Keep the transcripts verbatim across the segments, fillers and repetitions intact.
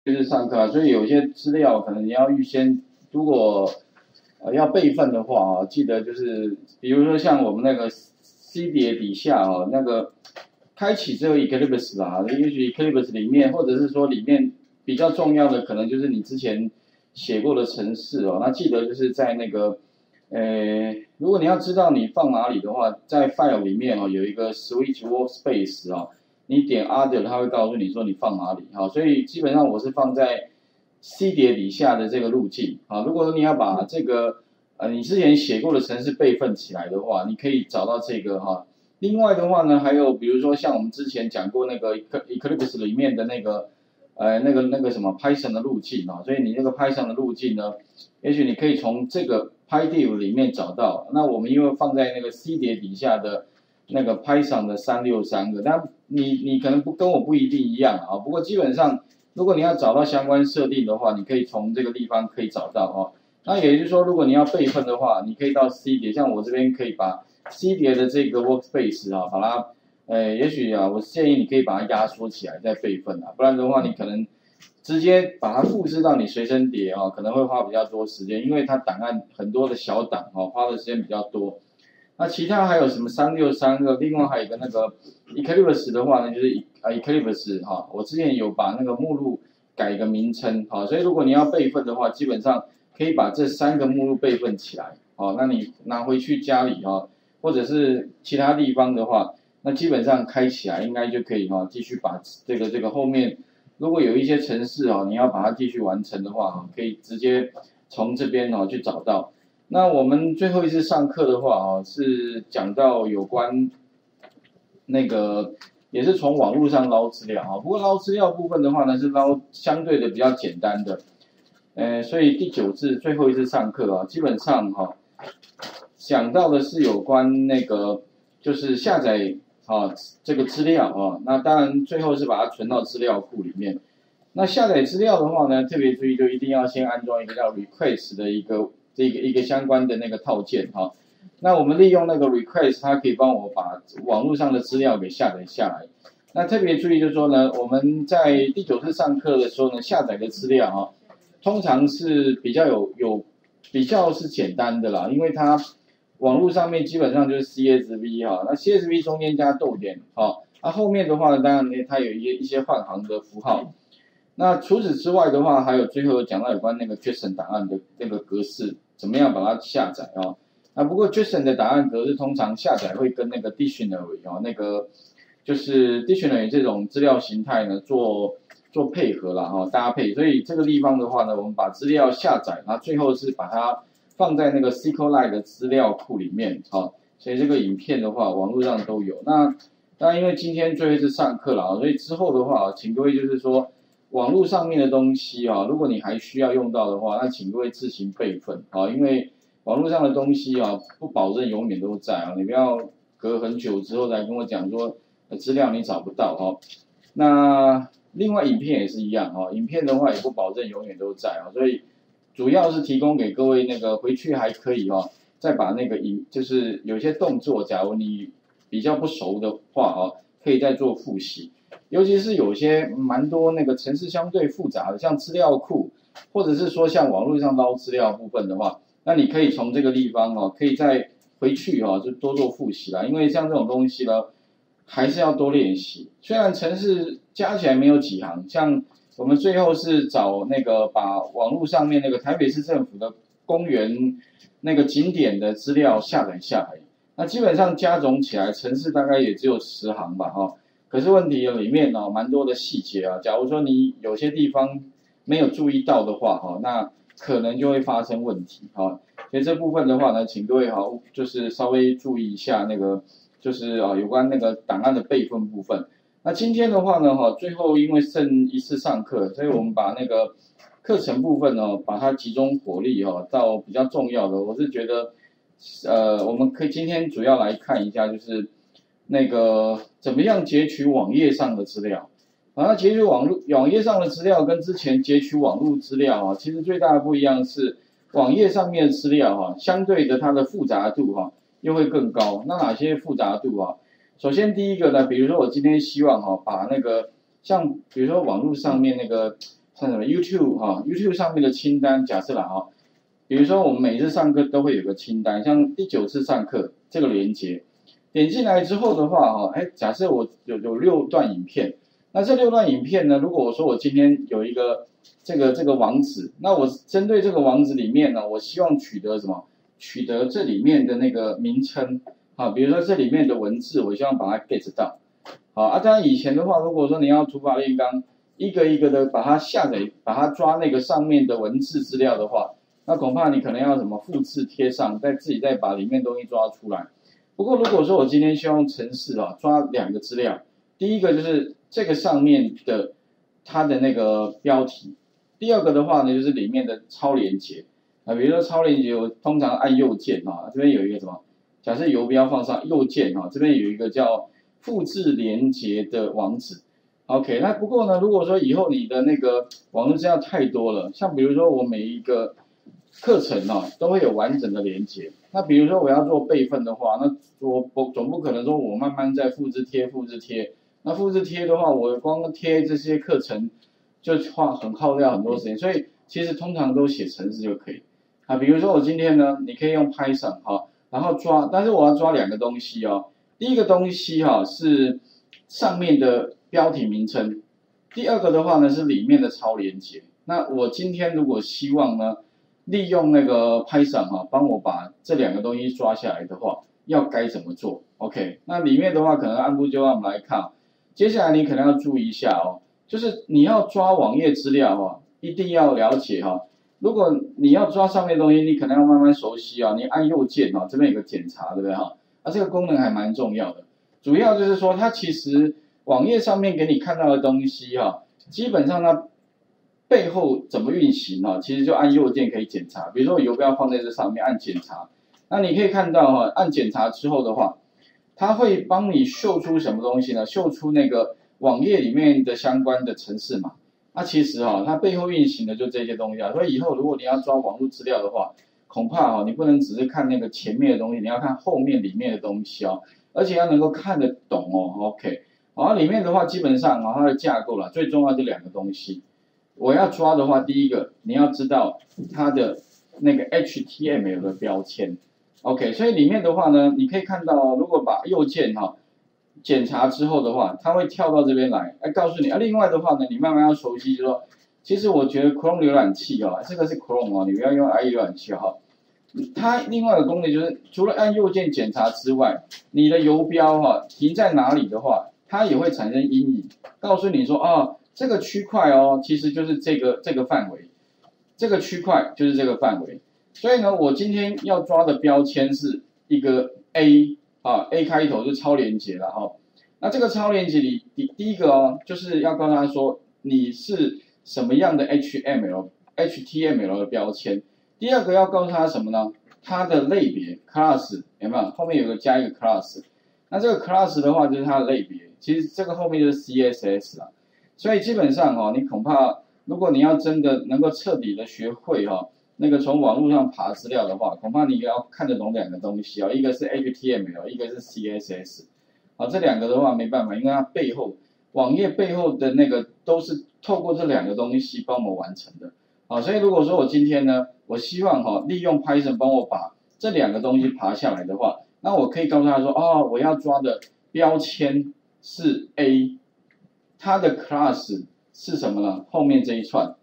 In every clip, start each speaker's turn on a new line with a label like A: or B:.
A: 就是上课啊，所以有些资料可能你要预先，如果呃要备份的话啊，记得就是比如说像我们那个 C 碟底下啊，那个开启之后 Eclipse 啊，也许 Eclipse 里面或者是说里面比较重要的可能就是你之前写过的程式哦，那记得就是在那个呃，如果你要知道你放哪里的话，在 file 里面哦有一个 switch workspace 啊。你点 Other， 它会告诉你说你放哪里，好，所以基本上我是放在 C 碟底下的这个路径，啊，如果你要把这个呃你之前写过的程式备份起来的话，你可以找到这个哈。另外的话呢，还有比如说像我们之前讲过那个 Eclipse 里面的那个呃那个那个什么 Python 的路径啊，所以你那个 Python 的路径呢，也许你可以从这个 PyDiv 里面找到。那我们因为放在那个 C 碟底下的。那个 Python 的三六三个，但你你可能不跟我不一定一样啊。不过基本上，如果你要找到相关设定的话，你可以从这个地方可以找到哦。那也就是说，如果你要备份的话，你可以到 C 碟，像我这边可以把 C 碟的这个 workspace 啊，把它，呃，也许啊，我建议你可以把它压缩起来再备份啊，不然的话你可能直接把它复制到你随身碟啊，可能会花比较多时间，因为它档案很多的小档哦，花的时间比较多。那其他还有什么三六三二，另外还有一个那个 Eclipse 的话呢，就是呃 Eclipse 哈，我之前有把那个目录改一个名称，好，所以如果你要备份的话，基本上可以把这三个目录备份起来，好，那你拿回去家里哈，或者是其他地方的话，那基本上开起来应该就可以哈，继续把这个这个后面如果有一些程式啊，你要把它继续完成的话哈，可以直接从这边哦去找到。那我们最后一次上课的话啊，是讲到有关那个也是从网络上捞资料啊，不过捞资料部分的话呢，是捞相对的比较简单的，呃，所以第九次最后一次上课啊，基本上哈、啊，讲到的是有关那个就是下载啊这个资料啊，那当然最后是把它存到资料库里面。那下载资料的话呢，特别注意就一定要先安装一个叫 request 的一个。这个一个相关的那个套件哈，那我们利用那个 request， 它可以帮我把网络上的资料给下载下来。那特别注意就是说呢，我们在第九次上课的时候呢，下载的资料哈，通常是比较有有比较是简单的啦，因为它网络上面基本上就是 C S V 哈，那 C S V 中间加逗点哈，那、啊、后面的话呢，当然呢它有一些一些换行的符号。那除此之外的话，还有最后讲到有关那个 JSON 档案的那个格式，怎么样把它下载啊、哦？那不过 JSON 的档案格式通常下载会跟那个 dictionary 啊、哦，那个就是 dictionary 这种资料形态呢做做配合啦哈、哦，搭配。所以这个地方的话呢，我们把资料下载，然后最后是把它放在那个 SQLite 的资料库里面，好、哦，所以这个影片的话，网络上都有。那当然因为今天最后一次上课了啊，所以之后的话，请各位就是说。网络上面的东西啊，如果你还需要用到的话，那请各位自行备份啊，因为网络上的东西啊，不保证永远都在啊，你不要隔很久之后再跟我讲说资料你找不到哈、啊。那另外影片也是一样哈、啊，影片的话也不保证永远都在啊，所以主要是提供给各位那个回去还可以哈、啊，再把那个影就是有些动作，假如你比较不熟的话啊，可以再做复习。尤其是有些蛮多那个程式相对复杂的，像资料库，或者是说像网络上捞资料部分的话，那你可以从这个地方哦，可以再回去哦，就多做复习啦。因为像这种东西呢，还是要多练习。虽然程式加起来没有几行，像我们最后是找那个把网络上面那个台北市政府的公园那个景点的资料下载下来，那基本上加总起来，程式大概也只有十行吧，哈。可是问题里面哦，蛮多的细节啊。假如说你有些地方没有注意到的话，哈，那可能就会发生问题，哈。所以这部分的话呢，请各位哈，就是稍微注意一下那个，就是啊，有关那个档案的备份部分。那今天的话呢，哈，最后因为剩一次上课，所以我们把那个课程部分呢，把它集中火力哈，到比较重要的。我是觉得，呃，我们可以今天主要来看一下，就是。那个怎么样截取网页上的资料？啊，截取网络网页上的资料跟之前截取网络资料啊，其实最大的不一样是网页上面的资料哈、啊，相对的它的复杂度哈、啊、又会更高。那哪些复杂度啊？首先第一个呢，比如说我今天希望哈、啊、把那个像比如说网络上面那个像什么 YouTube 哈、YouTube 上面的清单，假设啦哈，比如说我们每次上课都会有个清单，像第九次上课这个连接，点进来之后的话哈，哎，假设我有有六段影片，那这六段影片呢，如果我说我今天有一个这个这个网址，那我针对这个网址里面呢，我希望取得什么？取得这里面的那个名称啊，比如说这里面的文字，我希望把它 get 到。好啊，当然以前的话，如果说你要土法炼钢，一个一个的把它下载，把它抓那个上面的文字资料的话，那恐怕你可能要什么复制贴上，再自己再把里面东西抓出来。不过如果说我今天希望用程式啊抓两个资料，第一个就是这个上面的它的那个标题，第二个的话呢就是里面的超连结啊，比如说超连结，我通常按右键啊，这边有一个什么，假设游标放上右键啊，这边有一个叫复制连结的网址。OK， 那不过呢，如果说以后你的那个网络资料太多了，像比如说我每一个课程啊都会有完整的连接，那比如说我要做备份的话，那我我总不可能说我慢慢在复制贴复制贴，那复制贴的话，我光贴这些课程就花很耗掉很多时间，所以其实通常都写程式就可以啊。比如说我今天呢，你可以用 Python 哈，然后抓，但是我要抓两个东西哦，第一个东西哈是上面的标题名称，第二个的话呢是里面的超连结。那我今天如果希望呢，利用那个 Python 哈，帮我把这两个东西抓下来的话，要该怎么做 ？OK， 那里面的话可能按部就班我们来看，接下来你可能要注意一下哦，就是你要抓网页资料哦，一定要了解哈。如果你要抓上面的东西，你可能要慢慢熟悉啊。你按右键哈，这边有个检查，对不对哈？啊，这个功能还蛮重要的，主要就是说它其实网页上面给你看到的东西哈，基本上它背后怎么运行哈，其实就按右键可以检查。比如说我游标放在这上面，按检查，那你可以看到哈，按检查之后的话，它会帮你秀出什么东西呢？秀出那个网页里面的相关的程式码。那其实哈，它背后运行的就这些东西啊。所以以后如果你要抓网络资料的话，恐怕哈，你不能只是看那个前面的东西，你要看后面里面的东西哦，而且要能够看得懂哦。OK， 好，里面的话基本上啊，它的架构啦，最重要就两个东西。我要抓的话，第一个你要知道它的那个 H T M L 的标签。OK， 所以里面的话呢，你可以看到，如果把右键哈检查之后的话，它会跳到这边来，来告诉你啊。另外的话呢，你慢慢要熟悉，就是说，其实我觉得 Chrome 浏览器哦，这个是 Chrome 哦，你不要用 I E 浏览器哈。它另外的功能就是，除了按右键检查之外，你的游标哈停在哪里的话，它也会产生阴影，告诉你说啊，这个区块哦，其实就是这个这个范围，这个区块就是这个范围。所以呢，我今天要抓的标签是一个 A 啊 ，A 开头就超连结了哈。那这个超连结里第第一个哦，就是要告诉他说你是什么样的 H T M L、H T M L 的标签。第二个要告诉他什么呢？它的类别 class 有没有？后面有个加一个 class， 那这个 class 的话就是它的类别，其实这个后面就是 C S S 啦。所以基本上哦，你恐怕如果你要真的能够彻底的学会哈、哦，那个从网络上爬资料的话，恐怕你要看得懂两个东西哦，一个是 H T M L， 一个是 C S S。啊，这两个的话没办法，因为它背后网页背后的那个都是透过这两个东西帮我们完成的。啊，所以如果说我今天呢，我希望哈、哦、利用 Python 帮我把这两个东西爬下来的话，那我可以告诉他说，哦，我要抓的标签是 A， 它的 class 是什么呢？后面这一串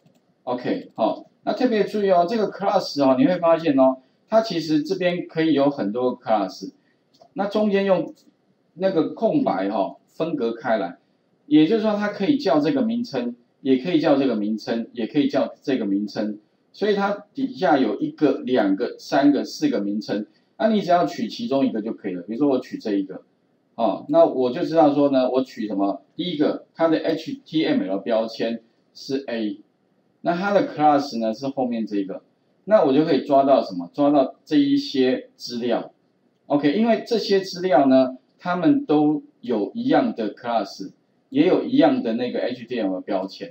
A: ，OK， 好、哦，那特别注意哦，这个 class 哦，你会发现哦，它其实这边可以有很多个 class， 那中间用那个空白哈、哦、分隔开来，也就是说它可以叫这个名称。也可以叫这个名称，也可以叫这个名称，所以它底下有一个、两个、三个、四个名称，那你只要取其中一个就可以了。比如说我取这一个，哦，那我就知道说呢，我取什么？第一个，它的 H T M L 标签是 A， 那它的 class 呢是后面这个，那我就可以抓到什么？抓到这一些资料 ，OK， 因为这些资料呢，它们都有一样的 class。也有一样的那个 H T M L 标签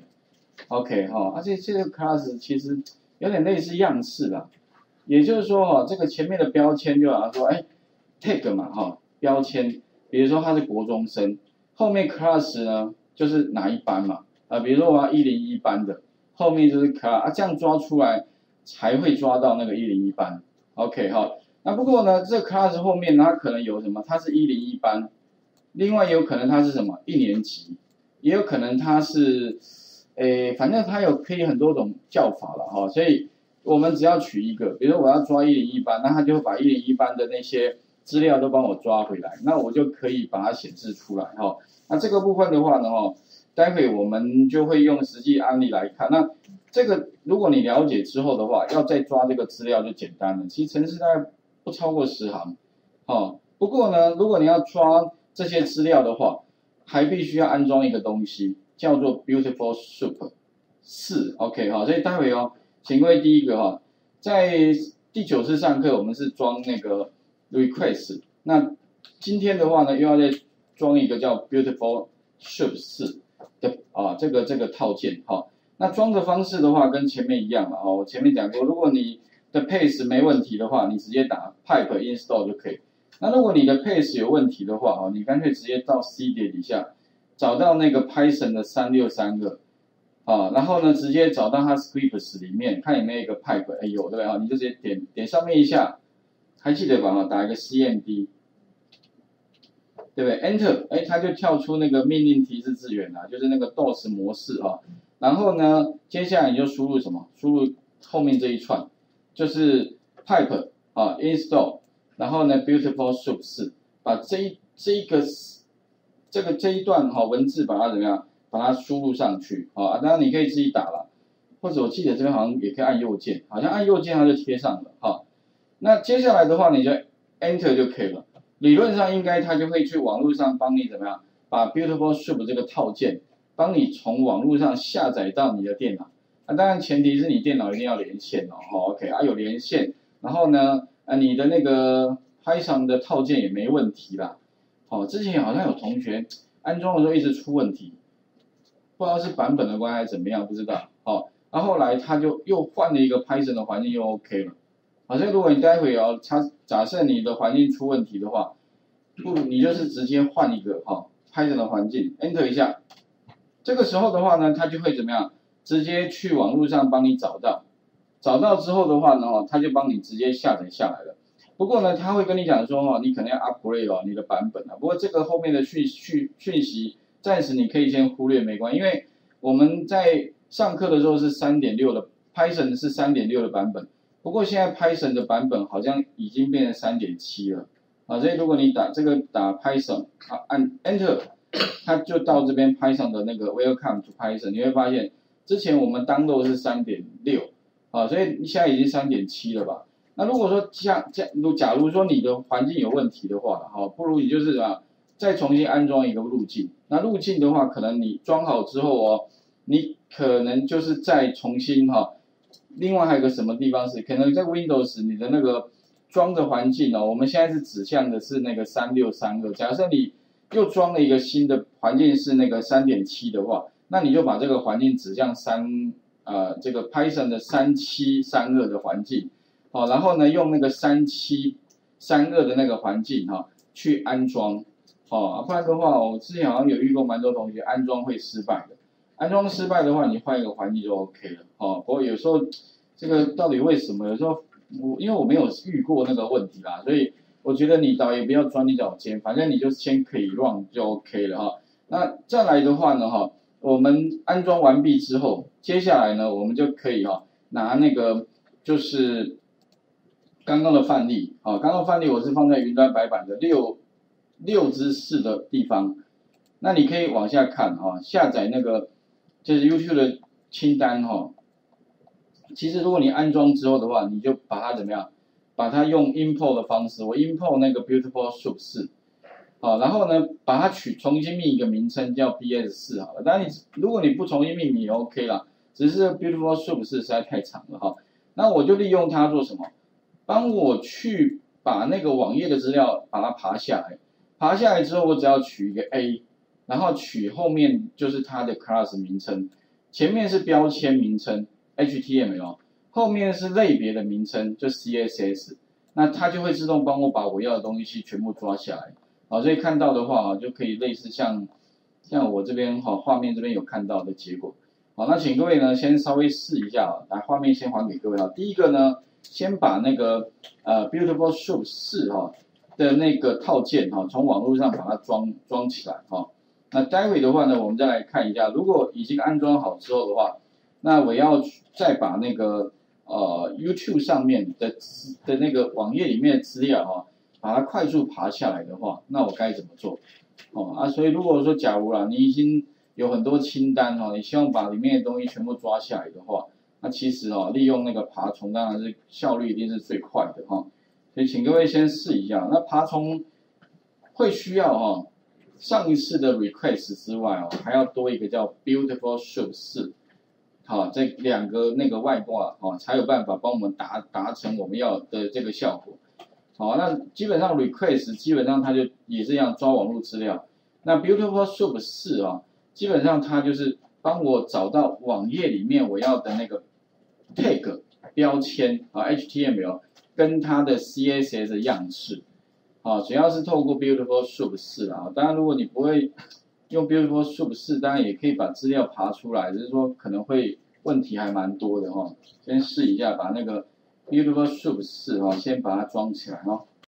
A: ，OK 哈、哦，而且这个 class 其实有点类似样式啦，也就是说哈、哦，这个前面的标签就好像说，哎 ，tag 嘛哈、哦，标签，比如说他是国中生，后面 class 呢就是哪一班嘛，啊、呃，比如说我要一零一班的， 后面就是 class 啊，这样抓出来才会抓到那个一零一班。OK 好，那不过呢，这个 class 后面它可能有什么？它是一零一班，另外也有可能它是什么一年级，也有可能它是，诶，反正它有可以很多种叫法了哈，所以我们只要取一个，比如说我要抓一零一班，那它就会把一零一班的那些资料都帮我抓回来，那我就可以把它显示出来哈。那这个部分的话呢，哈，待会我们就会用实际案例来看。那这个如果你了解之后的话，要再抓这个资料就简单了。其实程式大概不超过十行，哦。不过呢，如果你要抓这些资料的话，还必须要安装一个东西，叫做 Beautiful Soup 四 ，OK 哈。所以待会哦，请各位第一个哈，在第九次上课我们是装那个 Request， 那今天的话呢，又要再装一个叫 Beautiful Soup 四的啊这个这个套件哈。那装的方式的话，跟前面一样了哦。我前面讲过，如果你的 pace 没问题的话，你直接打 pipe install 就可以。那如果你的 pace 有问题的话，哦，你干脆直接到 C 碟底下找到那个 Python 的三六三二，啊，然后呢，直接找到它 scripts 里面看有没有一个 pipe， 哎有对不对啊？你就直接点点上面一下，还记得吧？打一个 C M D， 对不对 ？Enter， 哎，它就跳出那个命令提示字元了，就是那个 D O S 模式哈。然后呢，接下来你就输入什么？输入后面这一串，就是 pipe 啊 install。然后呢 ，Beautiful Soup 四，把这一这一个这个这一段哈、哦、文字把它怎么样，把它输入上去啊、哦。当然你可以自己打了，或者我记得这边好像也可以按右键，好像按右键它就贴上了哈、哦。那接下来的话，你就 Enter 就可以了。理论上应该它就会去网络上帮你怎么样，把 Beautiful Soup 这个套件帮你从网络上下载到你的电脑。那当然前提是你电脑一定要连线哦。哦 OK 啊，有连线，然后呢？啊，你的那个 Python 的套件也没问题啦。哦，之前好像有同学安装的时候一直出问题，不知道是版本的关系还是怎么样，不知道。哦，然后后来他就又换了一个 Python 的环境，又 OK 了。好，所以如果你待会哦，他假设你的环境出问题的话，不，你就是直接换一个哈、哦、Python 的环境 ，Enter 一下。这个时候的话呢，它就会怎么样？直接去网络上帮你找到。找到之后的话呢，哦，他就帮你直接下载下来了。不过呢，他会跟你讲说，哦，你可能要 upgrade 哦，你的版本啊。不过这个后面的讯讯讯息，暂时你可以先忽略，没关系，因为我们在上课的时候是 三点六 的 Python 是 三点六 的版本。不过现在 Python 的版本好像已经变成 三点七 了啊，所以如果你打这个打 Python 啊，按 Enter， 它就到这边 Python 的那个 Welcome to Python， 你会发现之前我们 download 是 三点六。啊，所以现在已经 三点七 了吧？那如果说像这如假如说你的环境有问题的话，好，不如你就是啊，再重新安装一个路径。那路径的话，可能你装好之后哦，你可能就是再重新哈、哦。另外还有个什么地方是，可能在 Windows 你的那个装的环境哦，我们现在是指向的是那个三六三二。假设你又装了一个新的环境是那个 三点七 的话，那你就把这个环境指向三。呃，这个 Python 的三七三二的环境，好、哦，然后呢，用那个三七三二的那个环境哈、哦、去安装，哦，不然的话，我之前好像有遇过蛮多同学安装会失败的，安装失败的话，你换一个环境就 OK 了，哦，不过有时候这个到底为什么？有时候我因为我没有遇过那个问题啦，所以我觉得你倒也不要钻牛角尖，反正你就先可以 run 就 OK 了哈、哦。那再来的话呢，哈、哦。我们安装完毕之后，接下来呢，我们就可以哈、哦、拿那个就是刚刚的范例啊，刚刚范例我是放在云端白板的六六之四的地方，那你可以往下看哈、哦，下载那个就是 YouTube 的清单哈、哦。其实如果你安装之后的话，你就把它怎么样，把它用 import 的方式，我 import 那个 Beautiful Soup 四。好，然后呢，把它取重新命一个名称叫 B S 四好了。当然你如果你不重新命名也 OK 啦，只是 Beautiful Soup 四实在太长了哈。那我就利用它做什么？帮我去把那个网页的资料把它爬下来，爬下来之后我只要取一个 A， 然后取后面就是它的 class 名称，前面是标签名称 H T M L， 后面是类别的名称就 C S S， 那它就会自动帮我把我要的东西全部抓下来。好，所以看到的话啊，就可以类似像像我这边哈画面这边有看到的结果。 好，那请各位呢先稍微试一下啊，来画面先还给各位啊。第一个呢，先把那个呃 Beautiful Soup 四哈的那个套件哈，从网络上把它装装起来哈。那待会的话呢，我们再来看一下，如果已经安装好之后的话，那我要再把那个呃 YouTube 上面的的那个网页里面的资料哈，把它快速爬下来的话，那我该怎么做？哦啊，所以如果说假如啦，你已经有很多清单哈，你希望把里面的东西全部抓下来的话，那其实哦，利用那个爬虫当然是效率一定是最快的哈。所以请各位先试一下。那爬虫会需要哈，上一次的 request 之外哦，还要多一个叫 Beautiful Soup 四，好，这两个那个外挂哦，才有办法帮我们达达成我们要的这个效果。好，那基本上 request 基本上它就也是一样抓网络资料。那 Beautiful Soup 四啊。基本上它就是帮我找到网页里面我要的那个 tag 标签啊 H T M L 跟它的 C S S 样式，啊，主要是透过 Beautiful Soup 四啊。当然，如果你不会用 Beautiful Soup 四，当然也可以把资料爬出来，只是说可能会问题还蛮多的哈。先试一下，把那个 Beautiful Soup 四哈，先把它装起来哈。